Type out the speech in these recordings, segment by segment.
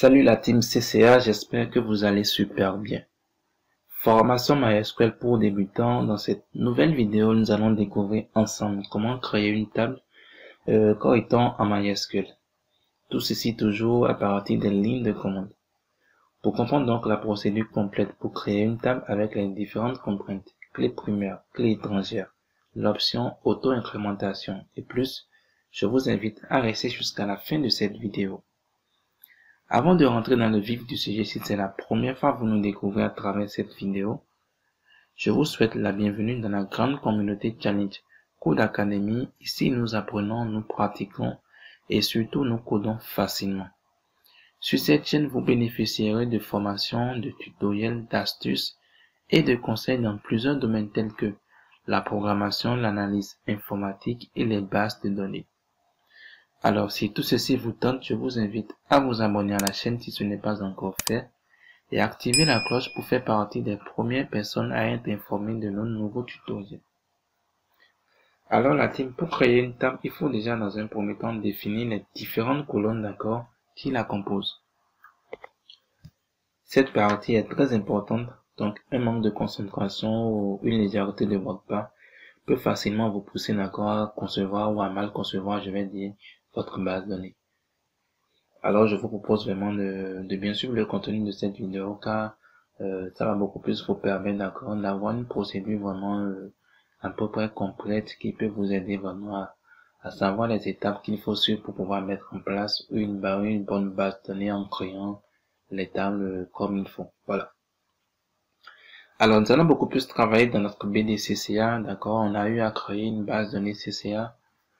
Salut la team CCA, j'espère que vous allez super bien. Formation MySQL pour débutants. Dans cette nouvelle vidéo, nous allons découvrir ensemble comment créer une table correctement en MySQL. Tout ceci toujours à partir des lignes de commande. Pour comprendre donc la procédure complète pour créer une table avec les différentes contraintes, clé primaire, clé étrangère, l'option auto-incrémentation et plus, je vous invite à rester jusqu'à la fin de cette vidéo. Avant de rentrer dans le vif du sujet, si c'est la première fois que vous nous découvrez à travers cette vidéo, je vous souhaite la bienvenue dans la grande communauté Challenge Code Academy. Ici, nous apprenons, nous pratiquons et surtout nous codons facilement. Sur cette chaîne, vous bénéficierez de formations, de tutoriels, d'astuces et de conseils dans plusieurs domaines tels que la programmation, l'analyse informatique et les bases de données. Alors, si tout ceci vous tente, je vous invite à vous abonner à la chaîne si ce n'est pas encore fait et activer la cloche pour faire partie des premières personnes à être informées de nos nouveaux tutoriels. Alors, la team, pour créer une table, il faut déjà dans un premier temps définir les différentes colonnes d'accords qui la composent. Cette partie est très importante, donc un manque de concentration ou une légèreté de votre part peut facilement vous pousser d'accord à concevoir ou à mal concevoir, je vais dire, votre base de données. Alors je vous propose vraiment de bien suivre le contenu de cette vidéo car ça va beaucoup plus vous permettre d'avoir une procédure vraiment à peu près complète qui peut vous aider vraiment à savoir les étapes qu'il faut suivre pour pouvoir mettre en place une bonne base de données en créant les tables comme il faut. Voilà. Alors nous allons beaucoup plus travailler dans notre BD CCA, d'accord. On a eu à créer une base de données CCA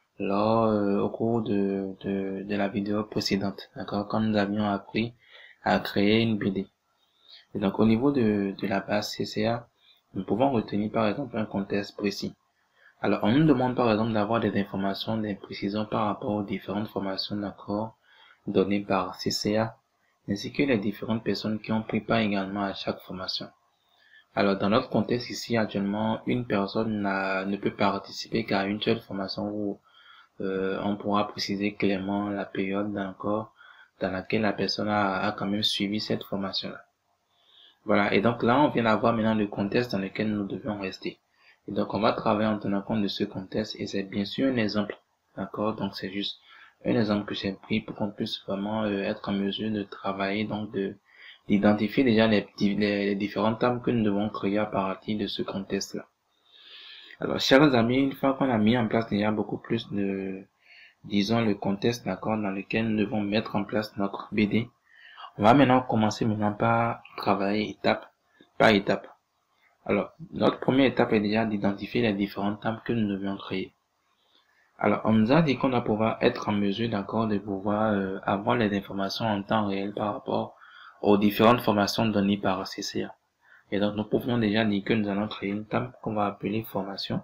au cours de la vidéo précédente, d'accord, quand nous avions appris à créer une BD. Et donc au niveau de la base CCA, nous pouvons retenir par exemple un contexte précis. Alors on nous demande par exemple d'avoir des informations, des précisions par rapport aux différentes formations d'accords données par CCA, ainsi que les différentes personnes qui ont pris part également à chaque formation. Alors dans notre contexte ici actuellement, une personne ne peut participer qu'à une seule formation où on pourra préciser clairement la période d'accord dans laquelle la personne a quand même suivi cette formation-là. Voilà, et donc là, on vient d'avoir maintenant le contexte dans lequel nous devons rester. Et donc, on va travailler en tenant compte de ce contexte, et c'est bien sûr un exemple, d'accord. Donc, c'est juste un exemple que j'ai pris pour qu'on puisse vraiment être en mesure de travailler, donc d'identifier déjà les différentes tables que nous devons créer à partir de ce contexte-là. Alors, chers amis, une fois qu'on a mis en place déjà beaucoup plus disons, le contexte, d'accord, dans lequel nous devons mettre en place notre BD, on va maintenant commencer par travailler étape par étape. Alors, notre première étape est déjà d'identifier les différentes tables que nous devions créer. Alors, on nous a dit qu'on doit pouvoir être en mesure, d'accord, de pouvoir avoir les informations en temps réel par rapport aux différentes formations données par CCA. Et donc, nous pouvions déjà dire que nous allons créer une table qu'on va appeler formation.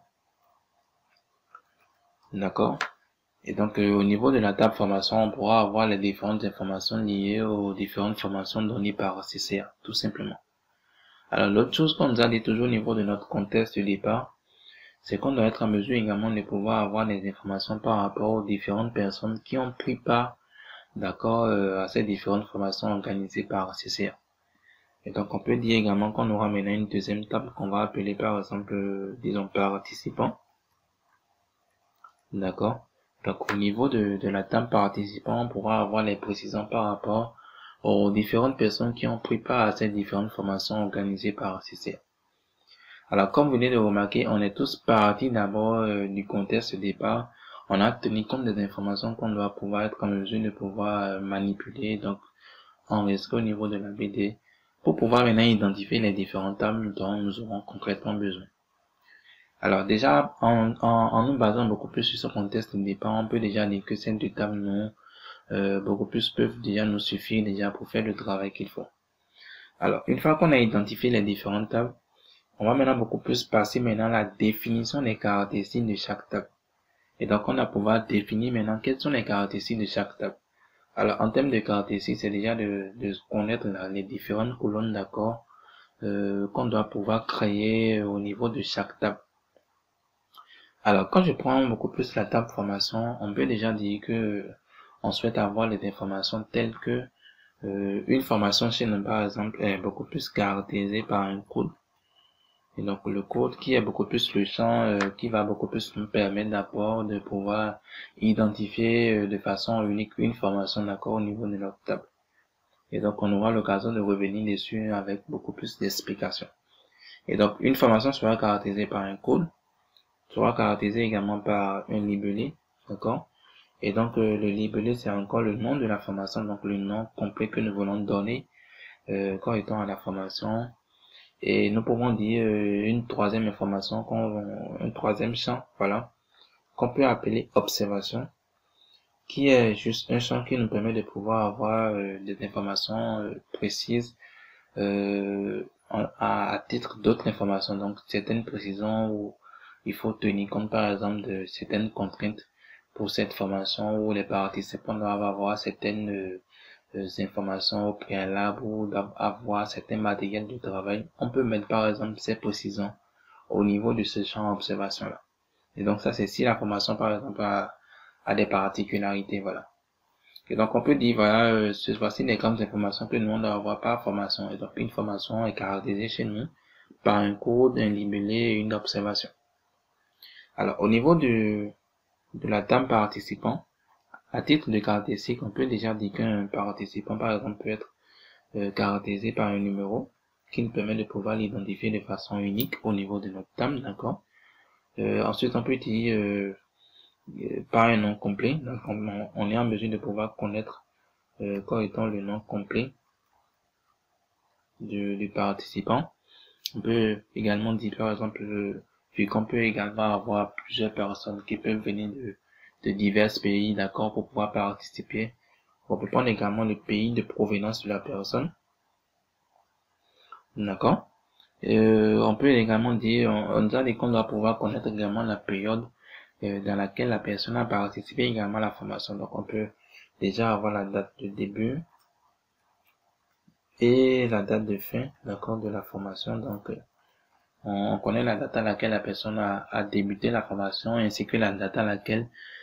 D'accord. Et donc, au niveau de la table formation, on pourra avoir les différentes informations liées aux différentes formations données par CCA, tout simplement. Alors, l'autre chose qu'on nous a dit toujours au niveau de notre contexte de départ, c'est qu'on doit être en mesure également de pouvoir avoir les informations par rapport aux différentes personnes qui ont pris part, d'accord, à ces différentes formations organisées par CCA. Et donc, on peut dire également qu'on aura maintenant une deuxième table qu'on va appeler par exemple, disons, participants. D'accord. Donc, au niveau de la table participant, on pourra avoir les précisions par rapport aux différentes personnes qui ont pris part à ces différentes formations organisées par CCA. Alors, comme vous venez de remarquer, on est tous partis d'abord du contexte de départ. On a tenu compte des informations qu'on doit pouvoir être en mesure de pouvoir manipuler, donc enregistrer au niveau de la BD, pour pouvoir maintenant identifier les différentes tables dont nous aurons concrètement besoin. Alors déjà, en nous basant beaucoup plus sur ce contexte de départ, on peut déjà dire que ces deux tables beaucoup plus peuvent déjà nous suffire déjà pour faire le travail qu'il faut. Alors, une fois qu'on a identifié les différentes tables, on va maintenant beaucoup plus passer maintenant à la définition des caractéristiques de chaque table. Et donc, on va pouvoir définir maintenant quelles sont les caractéristiques de chaque table. Alors, en termes de caractéristiques, c'est déjà de connaître les différentes colonnes d'accords qu'on doit pouvoir créer au niveau de chaque table. Alors, quand je prends beaucoup plus la table formation, on peut déjà dire que on souhaite avoir les informations telles que Une formation chez nous, par exemple, est beaucoup plus caractérisée par un code. Et donc, le code qui est beaucoup plus le champ, qui va beaucoup plus nous permettre d'abord de pouvoir identifier de façon unique une formation, d'accord, au niveau de notre table. Et donc, on aura l'occasion de revenir dessus avec beaucoup plus d'explications. Et donc, une formation sera caractérisée par un code, sera caractérisée également par un libellé, d'accord? Et donc, le libellé, c'est encore le nom de la formation, donc le nom complet que nous voulons donner quand étant à la formation. Et nous pouvons dire une troisième information, un troisième champ, voilà, qu'on peut appeler observation, qui est juste un champ qui nous permet de pouvoir avoir des informations précises à titre d'autres informations, donc certaines précisions où il faut tenir compte par exemple de certaines contraintes pour cette formation où les participants doivent avoir certaines informations au préalable ou doivent avoir certains matériels de travail. On peut mettre par exemple ces précisions au niveau de ce champ d'observation là. Et donc ça c'est si la formation par exemple a des particularités, voilà. Et donc, on peut dire, voilà, voici les grandes informations que nous, on doit avoir par formation. Et donc, une formation est caractérisée chez nous par un code, un libellé et une observation. Alors, au niveau de la table participant, à titre de caractéristique, on peut déjà dire qu'un participant, par exemple, peut être caractérisé par un numéro qui nous permet de pouvoir l'identifier de façon unique au niveau de notre table, d'accord? Ensuite, on peut dire par un nom complet. Donc, on est en mesure de pouvoir connaître comme étant le nom complet du participant. On peut également dire, par exemple, vu qu'on peut également avoir plusieurs personnes qui peuvent venir de divers pays, d'accord, pour pouvoir participer. On peut prendre également le pays de provenance de la personne, d'accord. On peut également dire, on nous a dit qu'on doit pouvoir connaître également la période dans laquelle la personne a participé également à la formation. Donc, on peut déjà avoir la date de début et la date de fin, d'accord, de la formation. Donc, on connaît la date à laquelle la personne a débuté la formation ainsi que la date à laquelle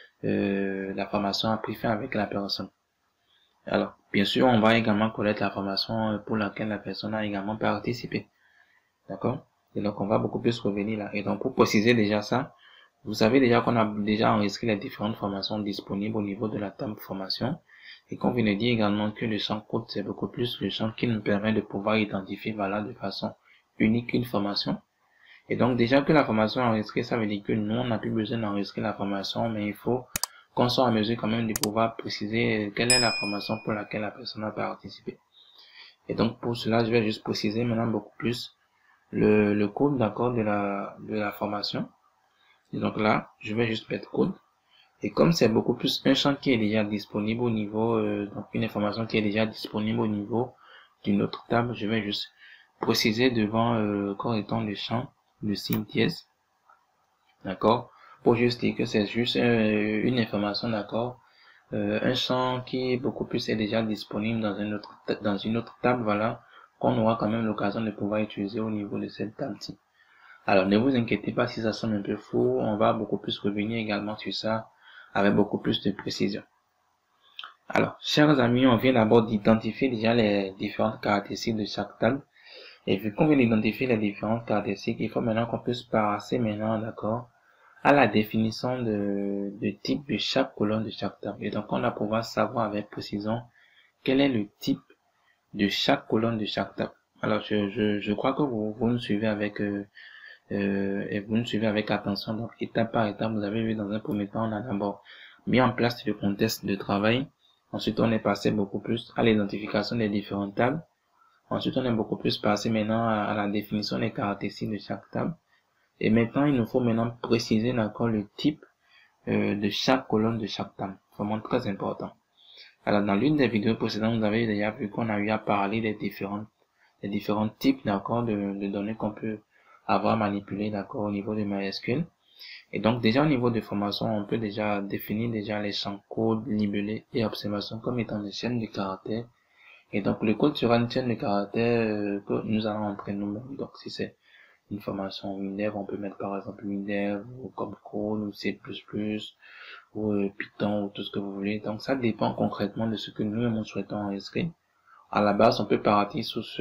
la formation a pris fin avec la personne. Alors, bien sûr, on va également connaître la formation pour laquelle la personne a également participé. D'accord? Et donc, on va beaucoup plus revenir là. Et donc, pour préciser déjà ça, vous savez déjà qu'on a déjà enregistré les différentes formations disponibles au niveau de la table formation. Et qu'on vient de dire également que le champ code, c'est beaucoup plus le champ qui nous permet de pouvoir identifier, voilà, de façon unique une formation. Et donc, déjà que la formation est enregistrée, ça veut dire que nous, on n'a plus besoin d'enregistrer la formation, mais il faut qu'on soit en mesure quand même de pouvoir préciser quelle est la formation pour laquelle la personne a participé. Et donc, pour cela, je vais juste préciser maintenant beaucoup plus le code, d'accord, de la formation. Et donc là, je vais juste mettre code. Et comme c'est beaucoup plus un champ qui est déjà disponible au niveau, donc une information qui est déjà disponible au niveau d'une autre table, je vais juste préciser devant comme étant le champ, le signe dièse, d'accord, pour juste dire que c'est juste une information, d'accord, un champ qui est beaucoup plus est déjà disponible dans une autre table, voilà, qu'on aura quand même l'occasion de pouvoir utiliser au niveau de cette table-ci. Alors, ne vous inquiétez pas si ça sonne un peu fou, on va beaucoup plus revenir également sur ça avec beaucoup plus de précision. Alors, chers amis, on vient d'abord d'identifier déjà les différentes caractéristiques de chaque table. Et vu qu'on vient d'identifier les différentes caractéristiques, il faut maintenant qu'on puisse passer maintenant, d'accord, à la définition de type de chaque colonne de chaque table. Et donc, on va pouvoir savoir avec précision quel est le type de chaque colonne de chaque table. Alors, je crois que vous nous suivez avec et vous nous suivez avec attention. Donc, étape par étape, vous avez vu dans un premier temps, on a d'abord mis en place le contexte de travail. Ensuite, on est passé beaucoup plus à l'identification des différentes tables. Ensuite, on est beaucoup plus passé maintenant à la définition des caractéristiques de chaque table. Et maintenant, il nous faut maintenant préciser encore le type de chaque colonne de chaque table. Vraiment très important. Alors, dans l'une des vidéos précédentes, vous avez déjà vu qu'on a eu à parler des différents types, d'accord, de données qu'on peut avoir manipulées, d'accord, au niveau de MySQL. Et donc, déjà au niveau de formation, on peut déjà définir déjà les champs code, libellés et observation comme étant des chaînes de caractères. Et donc, le code sera une chaîne de caractères que nous allons entrer nous-mêmes. Donc, si c'est une formation WinDev, on peut mettre par exemple WinDev ou comme code ou C++ ou Python ou tout ce que vous voulez. Donc, ça dépend concrètement de ce que nous souhaitons enregistrer. À la base, on peut partir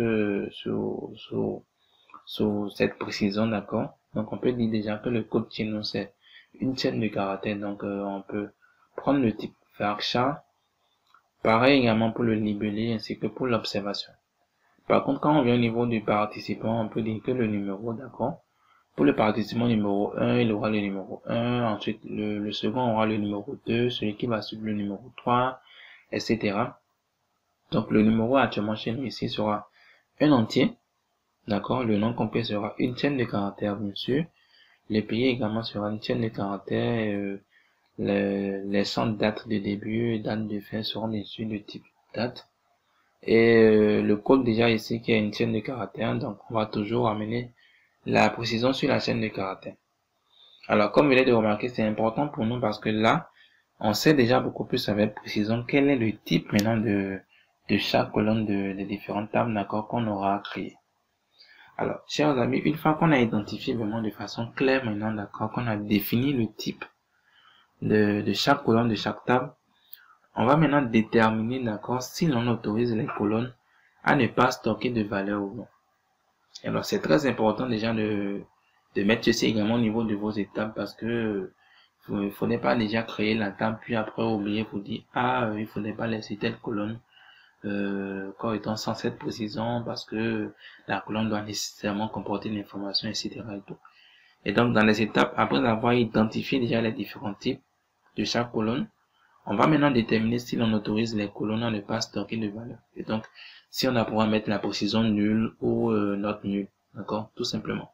sur cette précision, d'accord? Donc, on peut dire déjà que le code Chino, c'est une chaîne de caractères. Donc, on peut prendre le type varchar. Pareil également pour le libellé ainsi que pour l'observation. Par contre, quand on vient au niveau du participant, on peut dire que le numéro, d'accord? Pour le participant numéro 1, il aura le numéro 1. Ensuite, le second aura le numéro 2, celui qui va suivre le numéro 3, etc. Donc, le numéro actuellement chez nous ici sera un entier. D'accord? Le nom complet sera une chaîne de caractères, bien sûr. Le pays également sera une chaîne de caractères. Les centres dates de début et date de fin seront bien sûr de type date. Et le code déjà ici qui est une chaîne de caractères, donc on va toujours amener la précision sur la chaîne de caractères. Alors comme vous venez de remarquer, c'est important pour nous parce que là, on sait déjà beaucoup plus avec précision quel est le type maintenant de chaque colonne des différentes tables d'accord qu'on aura créé. Alors, chers amis, une fois qu'on a identifié vraiment de façon claire maintenant, d'accord, qu'on a défini le type de chaque colonne de chaque table, on va maintenant déterminer, d'accord, si l'on autorise les colonnes à ne pas stocker de valeur ou non. Alors, c'est très important déjà de mettre ceci également au niveau de vos étapes parce que il ne faudrait pas déjà créer la table puis après oublier vous dire il ne faudrait pas laisser telle colonne comme étant sans cette précision parce que la colonne doit nécessairement comporter l'information, etc. Et tout. Et donc, dans les étapes, après avoir identifié déjà les différents types de chaque colonne, on va maintenant déterminer si l'on autorise les colonnes à ne pas stocker de valeur. Et donc, si on a pouvoir mettre la précision nulle ou not nulle. D'accord? Tout simplement.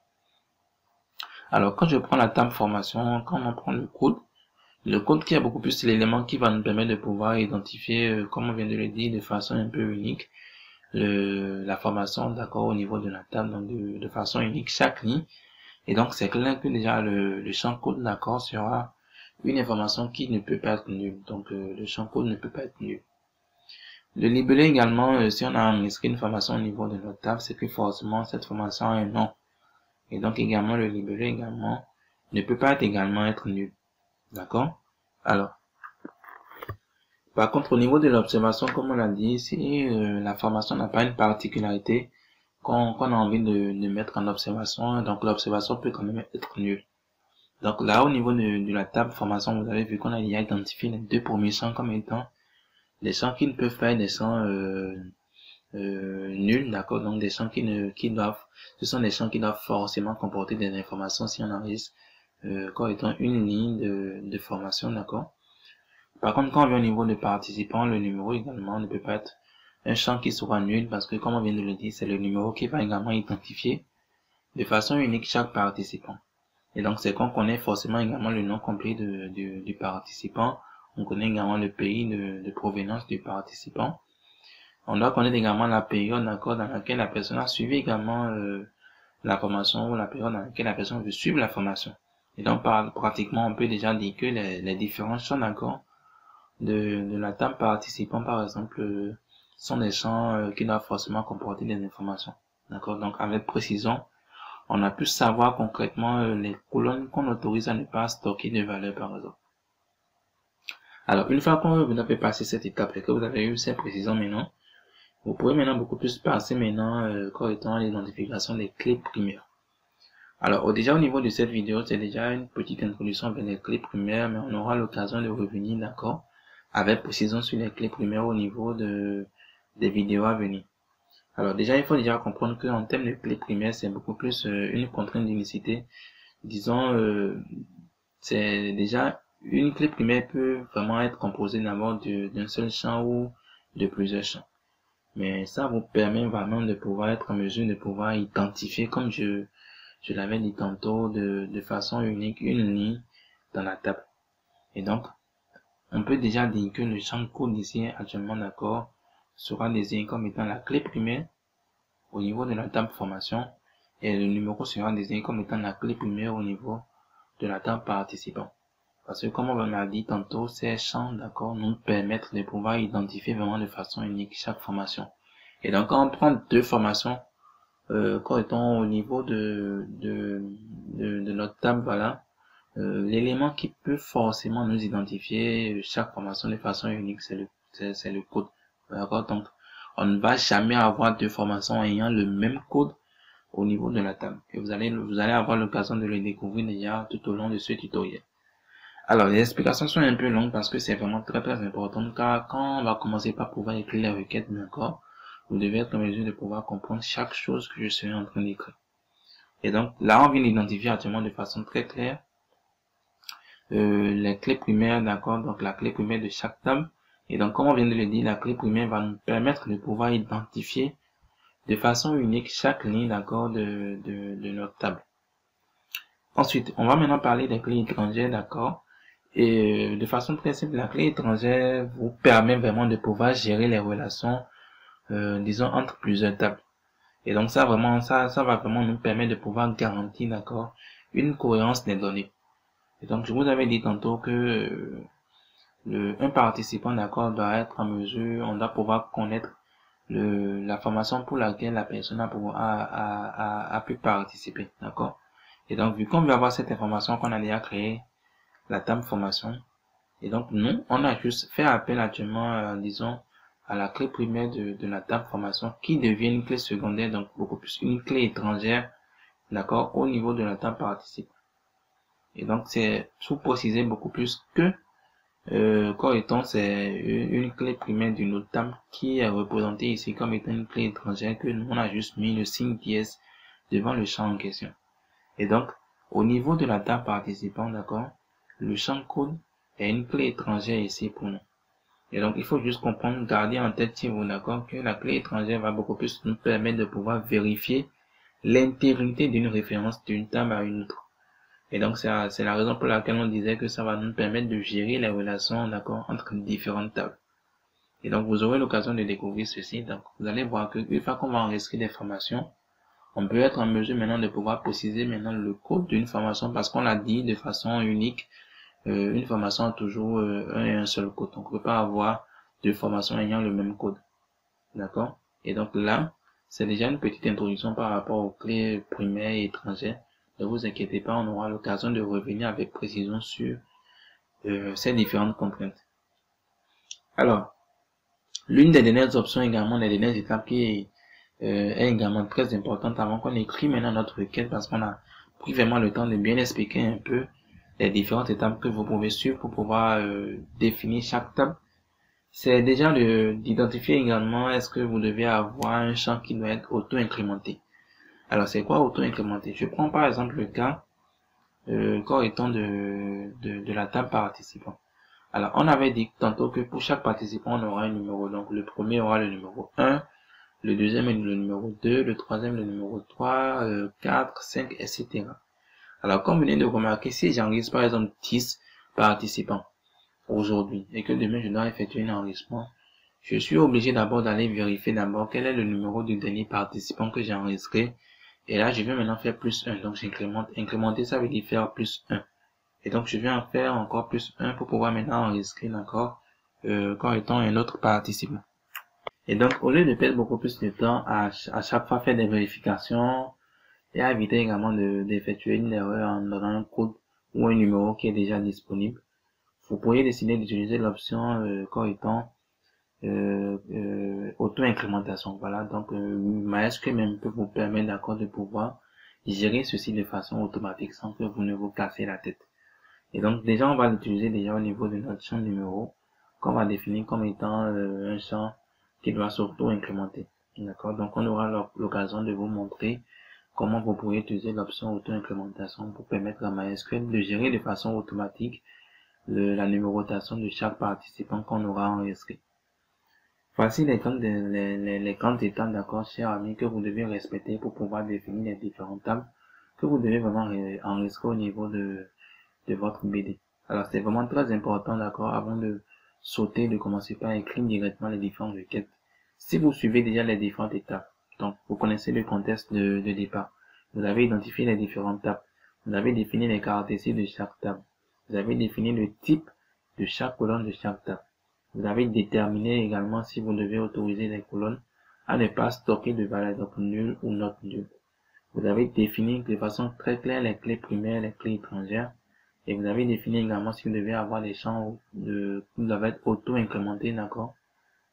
Alors, quand je prends la table formation, quand on prend le code qui est beaucoup plus l'élément qui va nous permettre de pouvoir identifier, comme on vient de le dire, de façon un peu unique, la formation, d'accord, au niveau de la table, donc de façon unique, chaque ligne. Et donc, c'est clair que déjà le champ code, d'accord, sera une information qui ne peut pas être nulle. Donc, le champ code ne peut pas être nul. Le libellé également, si on a inscrit une formation au niveau de notre table, c'est que forcément, cette formation a un nom. Et donc, également, le libellé également ne peut pas également être nul. D'accord? Alors, par contre, au niveau de l'observation, comme on l'a dit, si la formation n'a pas une particularité qu'on a envie de mettre en observation, donc l'observation peut quand même être nulle. Donc là, au niveau de la table formation, vous avez vu qu'on a déjà identifié les deux premiers champs comme étant des champs qui ne peuvent pas être des champs nuls, d'accord? Donc des champs ce sont des champs qui doivent forcément comporter des informations si on enregistre comme étant une ligne de formation, d'accord? Par contre, quand on vient au niveau de participants, le numéro également ne peut pas être un champ qui sera nul parce que, comme on vient de le dire, c'est le numéro qui va également identifier de façon unique chaque participant. Et donc, c'est qu'on connaît forcément également le nom complet du participant. On connaît également le pays de provenance du participant. On doit connaître également la période d'accord dans laquelle la personne a suivi également la formation ou la période dans laquelle la personne veut suivre la formation. Et donc, pratiquement, on peut déjà dire que les différents champs d'accord de la table participant, par exemple, sont des champs qui doivent forcément comporter des informations. D'accord? Donc, avec précision, on a pu savoir concrètement les colonnes qu'on autorise à ne pas stocker de valeurs, par exemple. Alors, une fois qu'on vous avez passé cette étape et que vous avez eu ces précisions maintenant, vous pouvez maintenant beaucoup plus passer maintenant correctement à l'identification des clés primaires. Alors, déjà au niveau de cette vidéo, c'est déjà une petite introduction vers les clés primaires, mais on aura l'occasion de revenir, d'accord, avec précision sur les clés primaires au niveau des vidéos à venir. Alors déjà, il faut déjà comprendre qu'en termes de clés primaires, c'est beaucoup plus une contrainte d'unicité. Disons, c'est déjà une clé primaire peut vraiment être composée d'abord d'un seul champ ou de plusieurs champs. Mais ça vous permet vraiment de pouvoir être en mesure de pouvoir identifier, comme je l'avais dit tantôt, de façon unique, une ligne dans la table. Et donc, on peut déjà dire que le champ code ici actuellement d'accord sera désigné comme étant la clé primaire au niveau de la table formation et le numéro sera désigné comme étant la clé primaire au niveau de la table participant. Parce que comme on l'a dit tantôt, ces champs d'accord nous permettent de pouvoir identifier vraiment de façon unique chaque formation. Et donc quand on prend deux formations, quand étant au niveau de notre table, voilà, l'élément qui peut forcément nous identifier chaque formation de façon unique, c'est le code. D'accord? Donc, on ne va jamais avoir deux formations ayant le même code au niveau de la table. Et vous allez avoir l'occasion de le découvrir déjà tout au long de ce tutoriel. Alors, les explications sont un peu longues parce que c'est vraiment très important, car quand on va commencer par pouvoir écrire les requêtes, d'accord, vous devez être en mesure de pouvoir comprendre chaque chose que je serai en train d'écrire. Et donc, là, on vient d'identifier actuellement de façon très claire les clés primaires, d'accord, donc la clé primaire de chaque table. Et donc, comme on vient de le dire, la clé primaire va nous permettre de pouvoir identifier de façon unique chaque ligne, d'accord, de notre table. Ensuite, on va maintenant parler des clés étrangères, d'accord. Et de façon très simple, la clé étrangère vous permet vraiment de pouvoir gérer les relations, disons, entre plusieurs tables. Et donc ça vraiment, ça va vraiment nous permettre de pouvoir garantir, d'accord, une cohérence des données. Et donc je vous avais dit tantôt que un participant, d'accord, doit être en mesure, on doit pouvoir connaître la formation pour laquelle la personne a pu participer, d'accord. Et donc vu qu'on veut avoir cette information qu'on a déjà créé, la table formation, et donc nous, on a juste fait appel actuellement, disons, à la clé primaire de la table formation qui devient une clé secondaire, donc beaucoup plus une clé étrangère, d'accord, au niveau de la table participe. Et donc c'est sous préciser beaucoup plus que corps étant c'est une clé primaire d'une autre table qui est représentée ici comme étant une clé étrangère que nous on a juste mis le signe dièse devant le champ en question. Et donc au niveau de la table participant, d'accord, le champ code est une clé étrangère ici pour nous. Et donc, il faut juste comprendre, garder en tête, si vous d'accord, que la clé étrangère va beaucoup plus nous permettre de pouvoir vérifier l'intégrité d'une référence d'une table à une autre. Et donc, c'est la raison pour laquelle on disait que ça va nous permettre de gérer les relations, d'accord, entre différentes tables. Et donc, vous aurez l'occasion de découvrir ceci. Donc, vous allez voir que une fois qu'on va enregistrer des formations, on peut être en mesure maintenant de pouvoir préciser maintenant le code d'une formation parce qu'on l'a dit de façon unique. Une formation a toujours un et un seul code. Donc, on ne peut pas avoir deux formations ayant le même code. D'accord? Et donc là, c'est déjà une petite introduction par rapport aux clés primaires et étrangères. Ne vous inquiétez pas, on aura l'occasion de revenir avec précision sur ces différentes contraintes. Alors, l'une des dernières options également, les dernières étapes qui est également très importante avant qu'on écrit maintenant notre requête parce qu'on a pris vraiment le temps de bien expliquer un peu les différentes étapes que vous pouvez suivre pour pouvoir définir chaque table. C'est déjà d'identifier également est-ce que vous devez avoir un champ qui doit être auto-incrémenté. Alors c'est quoi auto-incrémenté? Je prends par exemple le cas corps étant de la table participant. Alors on avait dit tantôt que pour chaque participant on aura un numéro. Donc le premier aura le numéro 1, le deuxième est le numéro 2, le troisième le numéro 3, 4, 5, etc. Alors, comme vous venez de remarquer, si j'enregistre par exemple 10 participants aujourd'hui et que demain je dois effectuer un enregistrement, je suis obligé d'abord d'aller vérifier d'abord quel est le numéro du dernier participant que j'ai enregistré. Et là, je vais maintenant faire plus 1. Donc, j'incrémente. Incrémenter, ça veut dire faire plus 1. Et donc, je vais en faire encore plus 1 pour pouvoir maintenant enregistrer encore comme étant un autre participant. Et donc, au lieu de perdre beaucoup plus de temps à chaque fois faire des vérifications, et à éviter également d'effectuer une erreur en donnant un code ou un numéro qui est déjà disponible. Vous pourriez décider d'utiliser l'option comme étant auto-incrémentation. Voilà, donc MySQL même peut vous permettre d'accord de pouvoir gérer ceci de façon automatique sans que vous ne vous cassez la tête. Et donc déjà on va l'utiliser déjà au niveau de notre champ numéro qu'on va définir comme étant un champ qui doit s'auto-incrémenter. D'accord, donc on aura l'occasion de vous montrer comment vous pourriez utiliser l'option auto-incrémentation pour permettre à MySQL de gérer de façon automatique la numérotation de chaque participant qu'on aura enregistré. Voici les grandes étapes, d'accord, chers amis, que vous devez respecter pour pouvoir définir les différentes tables que vous devez vraiment enregistrer au niveau de votre BD. Alors, c'est vraiment très important, d'accord, avant de sauter, de commencer par écrire directement les différentes requêtes. Si vous suivez déjà les différentes étapes, donc vous connaissez le contexte de départ, vous avez identifié les différentes tables, vous avez défini les caractéristiques de chaque table, vous avez défini le type de chaque colonne de chaque table, vous avez déterminé également si vous devez autoriser les colonnes à ne pas stocker de valeur, donc nulle ou not nulle. Vous avez défini de façon très claire les clés primaires, les clés étrangères, et vous avez défini également si vous devez avoir des champs qui doivent être auto-incrémentés, d'accord,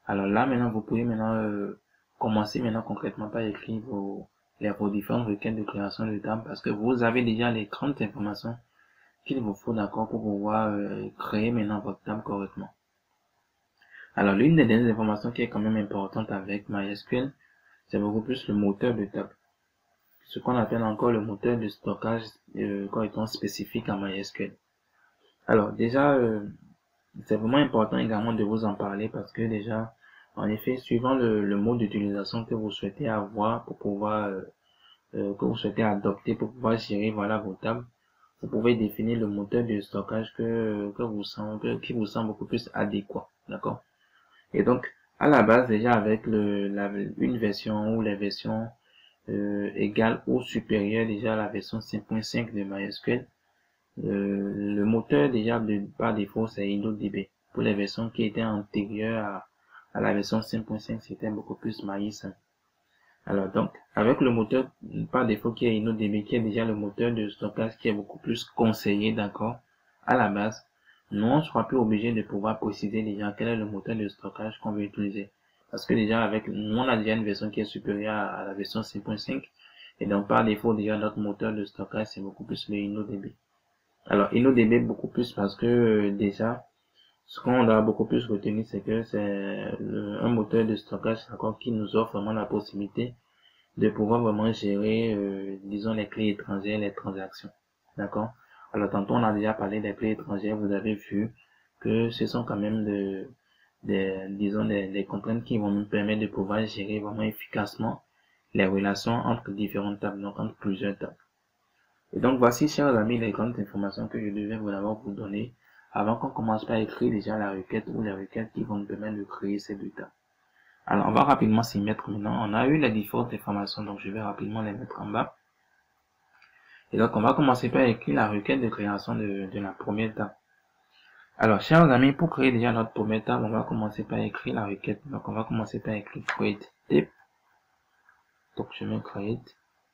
Alors là, maintenant, vous pouvez maintenant commencer maintenant concrètement par écrire vos différentes requêtes de création de table parce que vous avez déjà les 30 informations qu'il vous faut, d'accord, pour pouvoir créer maintenant votre table correctement. Alors, l'une des dernières informations qui est quand même importante avec MySQL, c'est beaucoup plus le moteur de table. Ce qu'on appelle encore le moteur de stockage correctement spécifique à MySQL. Alors, déjà, c'est vraiment important également de vous en parler parce que déjà, en effet, suivant le mode d'utilisation que vous souhaitez avoir pour pouvoir, que vous souhaitez adopter pour pouvoir gérer, voilà, vos tables, vous pouvez définir le moteur de stockage qui vous semble beaucoup plus adéquat, d'accord? Et donc, à la base, déjà avec une version ou les versions égale ou supérieure déjà à la version 5.5 de MySQL, le moteur déjà par défaut c'est InnoDB. Pour les versions qui étaient antérieures à la version 5.5, c'était beaucoup plus MySQL. Alors donc, avec le moteur par défaut qui est InnoDB, qui est déjà le moteur de stockage qui est beaucoup plus conseillé, d'accord, à la base, nous on sera plus obligé de pouvoir préciser déjà quel est le moteur de stockage qu'on veut utiliser. Parce que déjà nous on a déjà une version qui est supérieure à la version 6.5 et donc par défaut déjà notre moteur de stockage c'est beaucoup plus le InnoDB. Alors InnoDB beaucoup plus parce que déjà ce qu'on doit beaucoup plus retenir c'est que c'est un moteur de stockage d'accord qui nous offre vraiment la possibilité de pouvoir vraiment gérer disons les clés étrangères, les transactions. D'accord? Alors tantôt on a déjà parlé des clés étrangères, vous avez vu que ce sont quand même des contraintes qui vont nous permettre de pouvoir gérer vraiment efficacement les relations entre différentes tables, donc entre plusieurs tables. Et donc voici, chers amis, les grandes informations que je devais vous donner avant qu'on commence par écrire déjà la requête ou les requêtes qui vont nous permettre de créer ces deux tables. Alors on va rapidement s'y mettre maintenant. On a eu les différentes informations, donc je vais rapidement les mettre en bas. Et donc on va commencer par écrire la requête de création de la première table. Alors, chers amis, pour créer déjà notre première table, on va commencer par écrire la requête. Donc, on va commencer par écrire create type. Donc, je mets create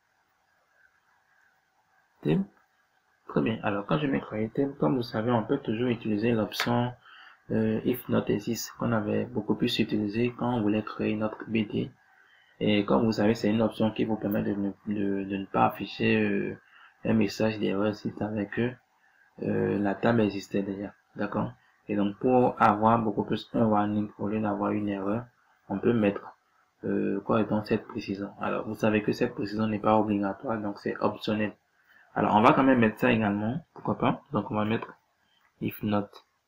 type. Très bien. Alors, quand je mets create type, comme vous savez, on peut toujours utiliser l'option if not exist qu'on avait beaucoup plus utilisé quand on voulait créer notre BD. Et comme vous savez, c'est une option qui vous permet de ne pas afficher un message d'erreur si avec que la table existait déjà. D'accord? Et donc, pour avoir beaucoup plus un warning au lieu d'avoir une erreur, on peut mettre quoi étant cette précision. Alors, vous savez que cette précision n'est pas obligatoire, donc c'est optionnel. Alors, on va quand même mettre ça également, pourquoi pas. Donc, on va mettre if not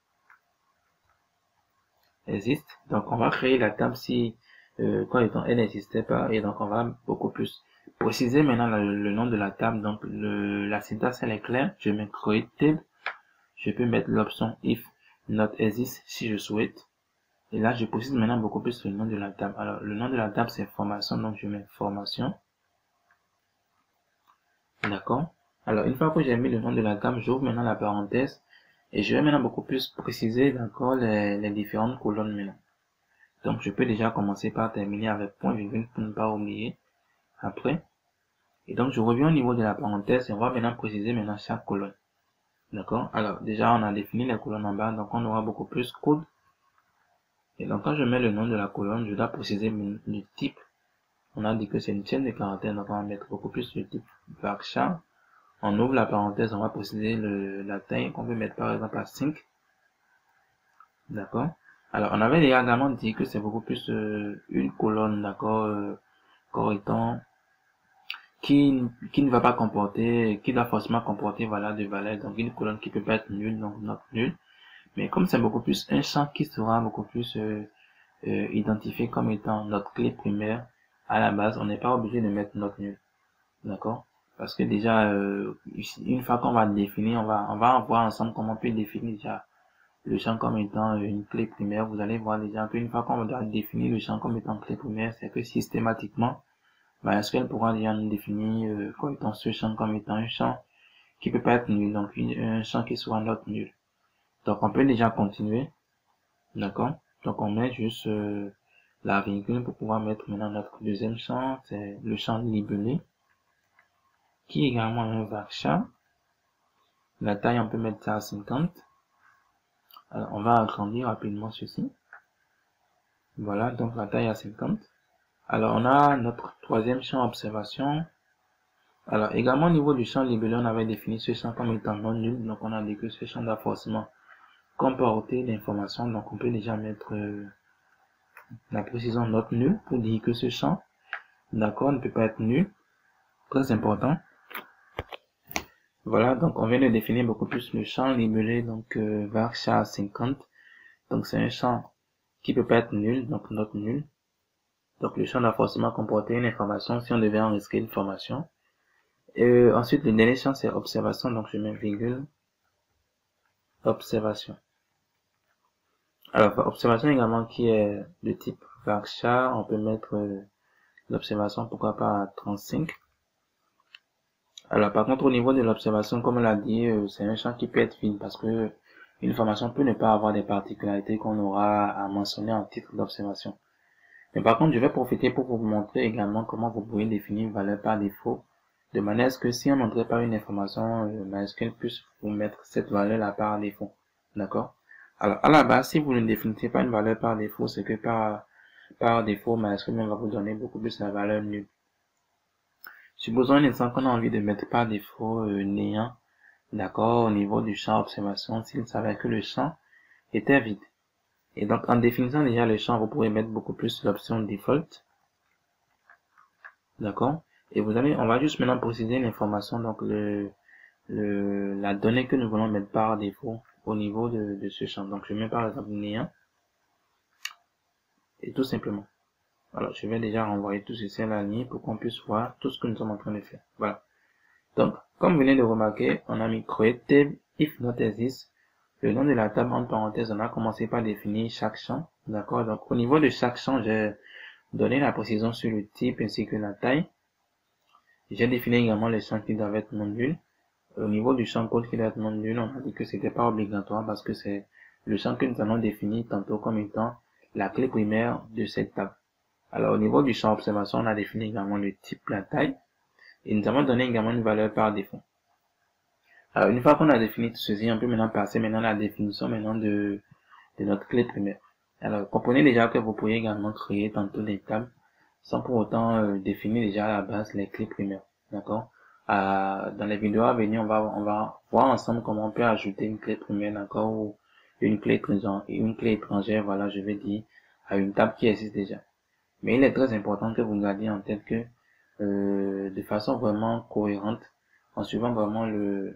exist. Donc, on va créer la table si quoi étant elle n'existait pas, et donc on va beaucoup plus préciser maintenant le nom de la table. Donc, la syntaxe elle est claire. Je mets create table. Je peux mettre l'option if not exist si je souhaite. Et là, je précise maintenant beaucoup plus le nom de la table. Alors, le nom de la table, c'est formation. Donc, je mets formation. D'accord. Alors, une fois que j'ai mis le nom de la table, j'ouvre maintenant la parenthèse. Et je vais maintenant beaucoup plus préciser, d'accord, les différentes colonnes maintenant. Donc, je peux déjà commencer par terminer avec point virgule pour ne pas oublier après. Et donc, je reviens au niveau de la parenthèse et on va maintenant préciser maintenant chaque colonne. D'accord. Alors, déjà, on a défini les colonnes en bas. Donc, on aura beaucoup plus code. Et donc, quand je mets le nom de la colonne, je dois préciser le type. On a dit que c'est une chaîne de caractères, donc on va mettre beaucoup plus le type varchar. On ouvre la parenthèse, on va préciser la taille qu'on veut mettre par exemple à 5. D'accord? Alors, on avait également dit que c'est beaucoup plus une colonne, d'accord, correctant, qui ne va pas comporter, qui doit forcément comporter, voilà, de valeurs. Donc, une colonne qui peut pas être nulle, donc not nulle. Mais comme c'est beaucoup plus un champ qui sera beaucoup plus identifié comme étant notre clé primaire, à la base, on n'est pas obligé de mettre notre nul. D'accord? Parce que déjà, une fois qu'on va définir, on va voir ensemble comment on peut définir déjà le champ comme étant une clé primaire. Vous allez voir déjà qu'une fois qu'on va définir le champ comme étant clé primaire, c'est que systématiquement, SQL pourra déjà nous définir comme étant ce champ comme étant un champ qui peut pas être nul, donc un champ qui sera not nul. Donc on peut déjà continuer, d'accord? Donc on met juste la virgule pour pouvoir mettre maintenant notre deuxième champ, c'est le champ libellé, qui est également un varchar. La taille on peut mettre ça à 50. Alors on va agrandir rapidement ceci. Voilà, donc la taille à 50. Alors, on a notre troisième champ observation. Alors, également au niveau du champ libellé, on avait défini ce champ comme étant non nul. Donc, on a dit que ce champ doit forcément comporter l'information. Donc, on peut déjà mettre la précision note nulle pour dire que ce champ, d'accord, ne peut pas être nul. Très important. Voilà, donc on vient de définir beaucoup plus le champ libellé, donc varchar 50. Donc, c'est un champ qui peut pas être nul, donc note nulle. Donc, le champ doit forcément comporter une information si on devait enregistrer une information. Ensuite, le dernier champ, c'est observation. Donc, je mets virgule, observation. Alors, observation également qui est de type varchar. On peut mettre l'observation, pourquoi pas à 35. Alors, par contre, au niveau de l'observation, comme on l'a dit, c'est un champ qui peut être vide parce que une information peut ne pas avoir des particularités qu'on aura à mentionner en titre d'observation. Mais par contre, je vais profiter pour vous montrer également comment vous pouvez définir une valeur par défaut, de manière à ce que si on n'entrait pas une information, MySQL puisse vous mettre cette valeur-là par défaut. D'accord? Alors, à la base, si vous ne définissez pas une valeur par défaut, c'est que par défaut, MySQL va vous donner beaucoup plus la valeur nulle. Supposons un exemple qu'on a envie de mettre par défaut néant, d'accord, au niveau du champ observation, s'il s'avère que le champ était vide. Et donc, en définissant déjà le champ, vous pourrez mettre beaucoup plus l'option default. D'accord? Et on va juste maintenant préciser l'information, donc la donnée que nous voulons mettre par défaut au niveau de ce champ. Donc, je mets par exemple néant. Et tout simplement. Alors, je vais déjà renvoyer tout ceci à la ligne pour qu'on puisse voir tout ce que nous sommes en train de faire. Voilà. Donc, comme vous venez de remarquer, on a mis create table if not exist. Le nom de la table, entre parenthèses, on a commencé par définir chaque champ. D'accord? Donc, au niveau de chaque champ, j'ai donné la précision sur le type ainsi que la taille. J'ai défini également les champs qui doivent être non nuls. Au niveau du champ code qui doit être non nul, on a dit que c'était pas obligatoire parce que c'est le champ que nous allons définir tantôt comme étant la clé primaire de cette table. Alors, au niveau du champ observation, on a défini également le type, la taille, et nous avons donné également une valeur par défaut. Alors, une fois qu'on a défini tout ceci, on peut maintenant passer à la définition de notre clé primaire. Alors, comprenez déjà que vous pouvez également créer tantôt des tables sans pour autant définir déjà à la base les clés primaires. D'accord? Dans les vidéos à venir, on va voir ensemble comment on peut ajouter une clé primaire, d'accord, ou une clé étrangère, voilà, je vais dire, à une table qui existe déjà. Mais il est très important que vous gardiez en tête que de façon vraiment cohérente, en suivant vraiment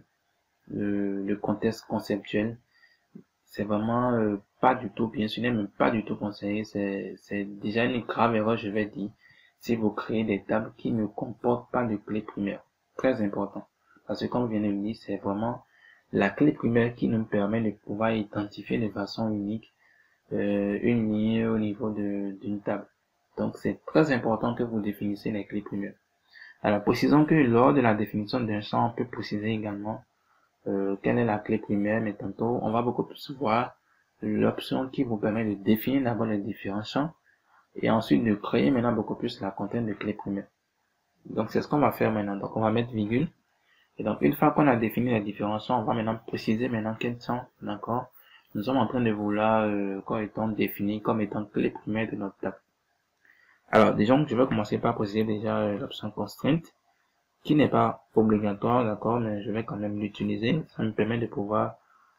le contexte conceptuel, c'est vraiment pas du tout, bien sûr, même pas du tout conseillé. C'est déjà une grave erreur, je vais dire, si vous créez des tables qui ne comportent pas de clé primaire. Très important. Parce que comme je viens de le dire, c'est vraiment la clé primaire qui nous permet de pouvoir identifier de façon unique une ligne au niveau d'une table. Donc, c'est très important que vous définissez les clés primaires. Alors, précisons que lors de la définition d'un champ, on peut préciser également quelle est la clé primaire, mais tantôt, on va beaucoup plus voir l'option qui vous permet de définir d'abord les différents champs et ensuite de créer maintenant beaucoup plus la contenance de clé primaire. Donc, c'est ce qu'on va faire maintenant. Donc, on va mettre virgule. Et donc, une fois qu'on a défini les différents champs, on va maintenant préciser maintenant quels sont, d'accord, nous sommes en train de vouloir comme étant définir comme étant clé primaire de notre table. Alors, déjà, je vais commencer par préciser déjà l'option constraint, qui n'est pas obligatoire, d'accord, mais je vais quand même l'utiliser. Ça me permet de pouvoir,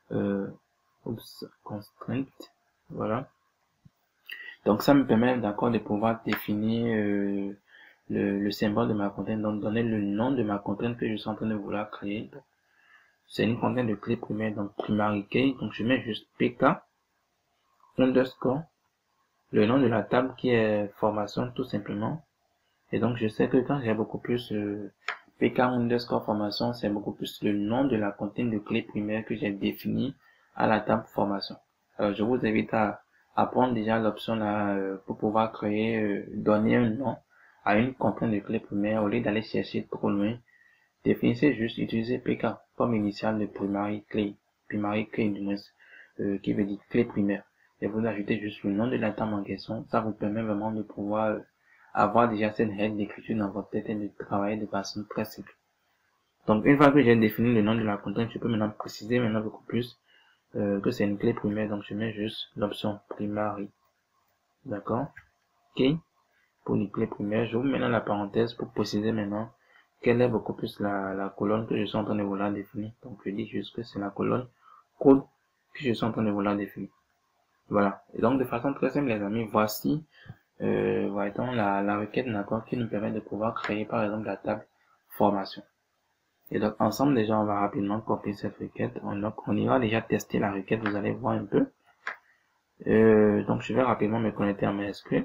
constraint, voilà. Donc, ça me permet, d'accord, de pouvoir définir le symbole de ma contrainte, donc donner le nom de ma contrainte que je suis en train de vouloir créer. C'est une contrainte de clé primaire, donc primary key, donc je mets juste pk underscore le nom de la table qui est formation tout simplement. Et donc je sais que quand j'ai beaucoup plus pk underscore formation, c'est beaucoup plus le nom de la contrainte de clé primaire que j'ai défini à la table formation. Alors je vous invite à prendre déjà l'option là pour pouvoir créer, donner un nom à une contrainte de clé primaire au lieu d'aller chercher trop loin. Définissez juste, utilisez pk comme initiale de primary key du moins, qui veut dire clé primaire. Et vous ajoutez juste le nom de la table en question. Ça vous permet vraiment de pouvoir avoir déjà cette règle d'écriture dans votre tête et de travailler de façon très simple. Donc, une fois que j'ai défini le nom de la contrainte, je peux maintenant préciser beaucoup plus que c'est une clé primaire. Donc, je mets juste l'option primary. D'accord. OK. Pour les clés primaires, je vous mets maintenant la parenthèse pour préciser maintenant quelle est beaucoup plus la colonne que je suis en train de vouloir définir. Donc, je dis juste que c'est la colonne code que je suis en train de vouloir définir. Voilà. Et donc, de façon très simple, les amis, voici voyons la requête, d'accord, qui nous permet de pouvoir créer, par exemple, la table formation. Et donc, ensemble, déjà, on va rapidement copier cette requête. Donc, on ira déjà tester la requête, vous allez voir un peu. Donc, je vais rapidement me connecter à MySQL.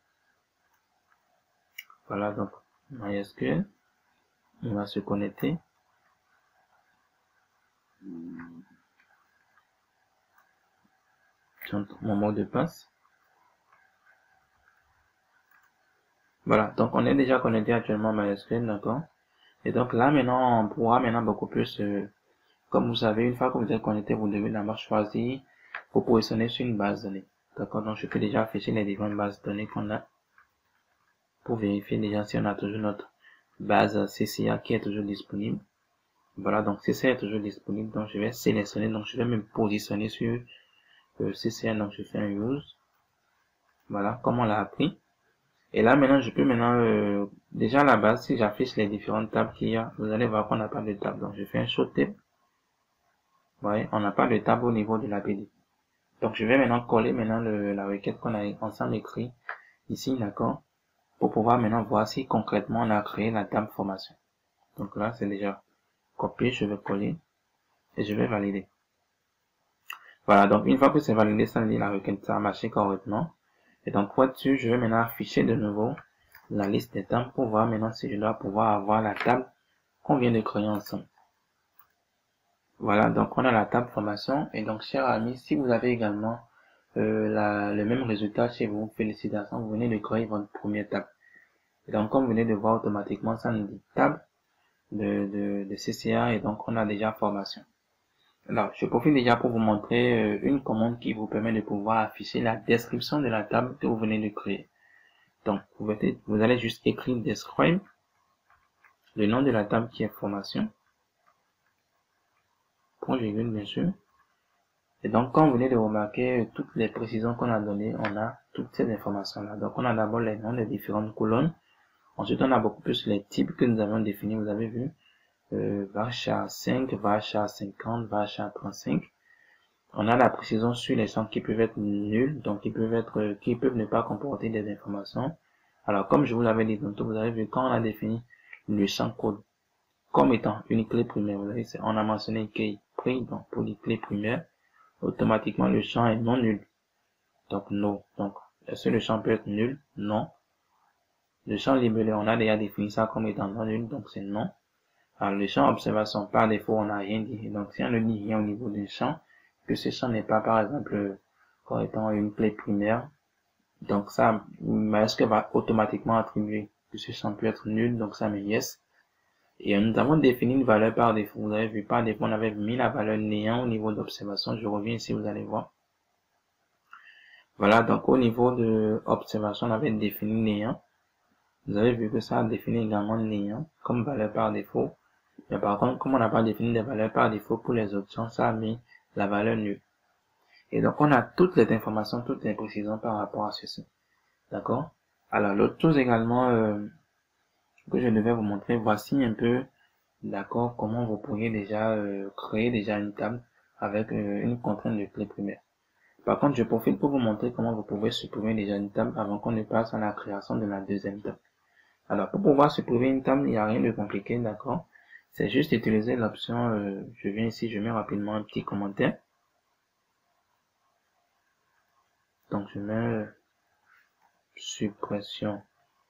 Voilà, donc, MySQL. On va se connecter. J'entre mon mot de passe. Voilà, donc on est déjà connecté actuellement à MySQL, d'accord. Et donc là, maintenant, on pourra maintenant beaucoup plus, comme vous savez, une fois que vous êtes connecté, vous devez d'abord choisir, vous positionner sur une base de données. D'accord, donc je peux déjà afficher les différentes bases de données qu'on a pour vérifier déjà si on a toujours notre base CCA qui est toujours disponible. Voilà, donc CCA est toujours disponible, donc je vais sélectionner, donc je vais me positionner sur CCA, donc je fais un use. Voilà, comme on l'a appris. Et là, maintenant, je peux déjà à la base, si j'affiche les différentes tables qu'il y a, vous allez voir qu'on n'a pas de table. Donc, je fais un show table. Vous voyez, on n'a pas de table au niveau de l'APD. Donc, je vais maintenant coller la requête qu'on a ensemble écrit ici, d'accord, pour pouvoir maintenant voir si concrètement on a créé la table formation. Donc là, c'est déjà copié, je vais coller et je vais valider. Voilà, donc une fois que c'est validé, ça dit la requête ça a marché correctement. Et donc, pour être sûr, je vais maintenant afficher de nouveau la liste des tables pour voir maintenant si je dois pouvoir avoir la table qu'on vient de créer ensemble. Voilà, donc on a la table formation. Et donc, chers amis, si vous avez également le même résultat chez vous, félicitations, vous venez de créer votre première table. Et donc, comme vous venez de voir automatiquement, ça nous dit table de CCA et donc on a déjà formation. Alors, je profite déjà pour vous montrer une commande qui vous permet de pouvoir afficher la description de la table que vous venez de créer. Donc, vous allez juste écrire describe, le nom de la table qui est formation, point virgule bien sûr. Et donc, comme vous venez de remarquer, toutes les précisions qu'on a données, on a toutes ces informations-là. Donc, on a d'abord les noms des différentes colonnes. Ensuite, on a beaucoup plus les types que nous avons définis, vous avez vu. Varchar 5, Varchar 50, Varchar 35. On a la précision sur les champs qui peuvent être nuls, donc qui peuvent ne pas comporter des informations. Alors, comme je vous l'avais dit tantôt, vous avez vu, quand on a défini le champ code comme étant une clé primaire, vous voyez, on a mentionné key pris, donc pour les clés primaires, automatiquement le champ est non nul. Donc, no. Donc, est-ce que le champ peut être nul? Non. Le champ libellé, on a déjà défini ça comme étant non nul, donc c'est non. Alors, le champ observation, par défaut, on n'a rien dit. Donc, si on ne dit rien au niveau du champ, que ce champ n'est pas, par exemple, comme étant une clé primaire, donc ça, MySQL va automatiquement attribuer que ce champ peut être nul, donc ça met yes. Et nous avons défini une valeur par défaut. Vous avez vu, par défaut, on avait mis la valeur néant au niveau d'observation. Je reviens ici, vous allez voir. Voilà, donc au niveau de observation, on avait défini néant. Vous avez vu que ça a défini également néant comme valeur par défaut. Mais par contre, comme on n'a pas défini des valeurs par défaut pour les options, ça a mis la valeur nulle. Et donc, on a toutes les informations, toutes les précisions par rapport à ceci. D'accord? Alors, l'autre chose également que je devais vous montrer, voici un peu, d'accord, comment vous pourriez déjà créer déjà une table avec une contrainte de clé primaire. Par contre, je profite pour vous montrer comment vous pouvez supprimer déjà une table avant qu'on ne passe à la création de la deuxième table. Alors, pour pouvoir supprimer une table, il n'y a rien de compliqué, d'accord? C'est juste utiliser l'option, je viens ici, je mets rapidement un petit commentaire. Donc, je mets suppression